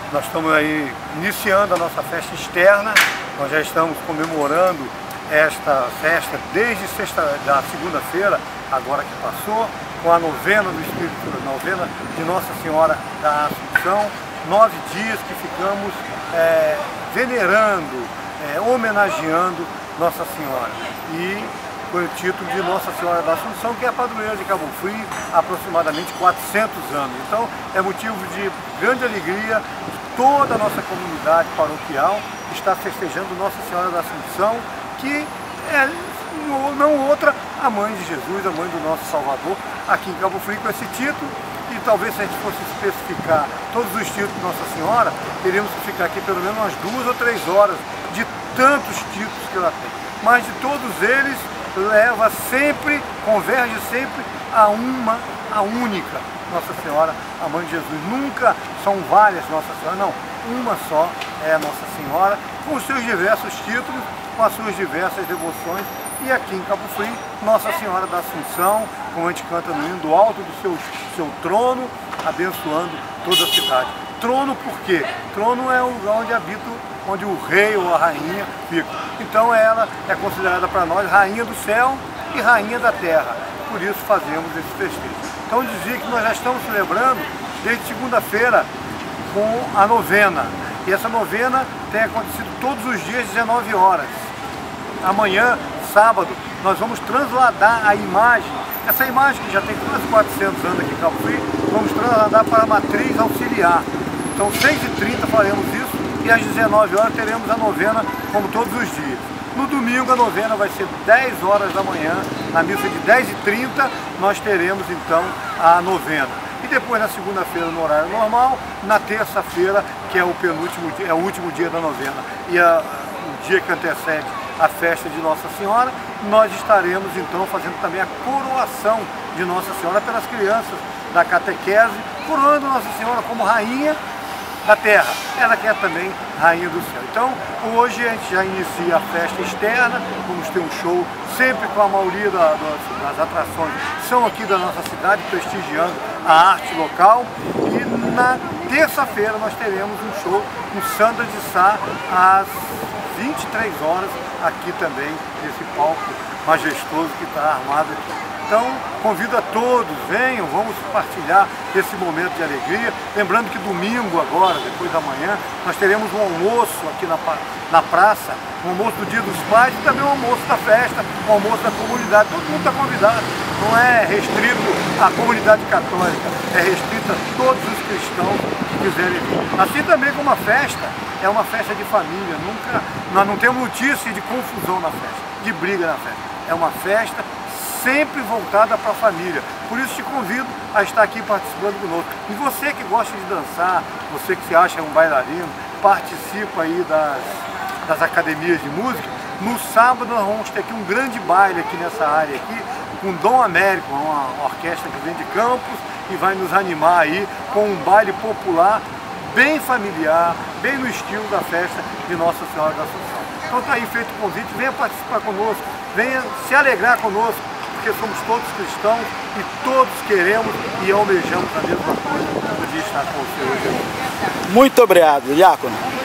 Nós estamos aí iniciando a nossa festa externa. Nós já estamos comemorando esta festa desde da segunda-feira, agora que passou, com a novena do Espírito, novena de Nossa Senhora da Assunção. 9 dias que ficamos venerando, homenageando Nossa Senhora. E com o título de Nossa Senhora da Assunção, que é a padroeira de Cabo Frio há aproximadamente 400 anos. Então é motivo de grande alegria de toda a nossa comunidade paroquial estar festejando Nossa Senhora da Assunção, que é não outra, a Mãe de Jesus, a Mãe do nosso Salvador, aqui em Cabo Frio, com esse título. E talvez, se a gente fosse especificar todos os títulos de Nossa Senhora, teríamos que ficar aqui pelo menos umas 2 ou 3 horas de tantos títulos que ela tem. Mas de todos eles, leva sempre, converge sempre a única Nossa Senhora, a Mãe de Jesus. Nunca são várias Nossa Senhora, não. Uma só é a Nossa Senhora, com os seus diversos títulos, com as suas diversas devoções. E aqui em Cabo Frio, Nossa Senhora da Assunção, como a gente canta no hino, do alto do seu trono, abençoando toda a cidade. Trono por quê? Trono é o lugar onde habita, onde o rei ou a rainha fica. Então ela é considerada para nós rainha do céu e rainha da terra. Por isso fazemos esse festejo. Então dizia que nós já estamos celebrando desde segunda-feira com a novena. E essa novena tem acontecido todos os dias, 19 horas. Amanhã, sábado, nós vamos transladar a imagem, essa imagem que já tem quase 400 anos aqui em Cabo Frio, vamos transladar para a matriz auxiliar. Então, 6h30 faremos isso e às 19 horas teremos a novena, como todos os dias. No domingo, a novena vai ser 10 horas da manhã, na missa de 10h30, nós teremos então a novena. E depois, na segunda-feira, no horário normal, na terça-feira, que é o penúltimo dia, é o último dia da novena, e o dia que antecede a festa de Nossa Senhora, nós estaremos então fazendo também a coroação de Nossa Senhora pelas crianças da catequese, coroando Nossa Senhora como rainha da terra, ela que é também rainha do céu. Então hoje a gente já inicia a festa externa, vamos ter um show sempre com a maioria das atrações são aqui da nossa cidade, prestigiando a arte local. E na terça-feira nós teremos um show com Sandra de Sá às 23 horas, aqui também, nesse palco majestoso que está armado aqui. Então, convido a todos, venham, vamos partilhar esse momento de alegria. Lembrando que domingo agora, depois da manhã, nós teremos um almoço aqui na praça, um almoço do Dia dos Pais e também um almoço da festa, um almoço da comunidade. Todo mundo está convidado, não é restrito à comunidade católica, é restrito a todos os cristãos que quiserem vir. Assim também como a festa, é uma festa de família, nós não temos notícia de confusão na festa, de briga na festa. É uma festa sempre voltada para a família. Por isso te convido a estar aqui participando conosco. E você que gosta de dançar, você que se acha um bailarino, participa aí das academias de música. No sábado nós vamos ter aqui um grande baile aqui nessa área aqui, com Dom Américo, uma orquestra que vem de Campos e vai nos animar aí com um baile popular bem familiar, bem no estilo da festa de Nossa Senhora da Assunção. Então está aí feito o convite, venha participar conosco, venha se alegrar conosco, porque somos todos cristãos e todos queremos e almejamos a mesma coisa, de estar com o Senhor Jesus. Muito obrigado, diácono.